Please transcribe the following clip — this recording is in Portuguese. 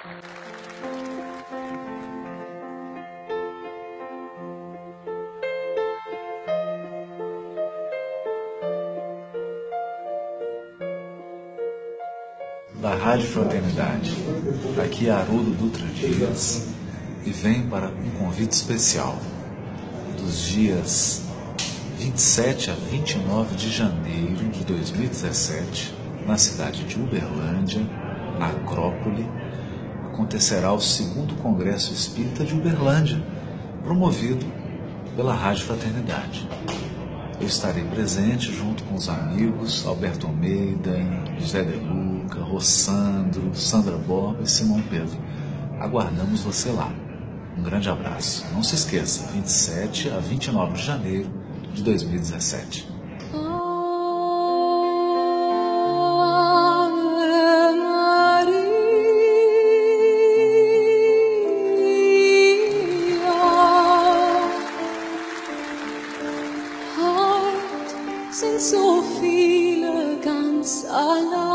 Da Rádio Fraternidade, aqui é Haroldo Dutra Dias e vem para um convite especial dos dias 27 a 29 de janeiro de 2017, na cidade de Uberlândia, na Acrópole, acontecerá o 2º Congresso Espírita de Uberlândia, promovido pela Rádio Fraternidade. Eu estarei presente junto com os amigos Alberto Almeida, José De Luca, Rossandro, Sandra Borba e Simão Pedro. Aguardamos você lá. Um grande abraço. Não se esqueça, 27 a 29 de janeiro de 2017. Sind so viele ganz allein.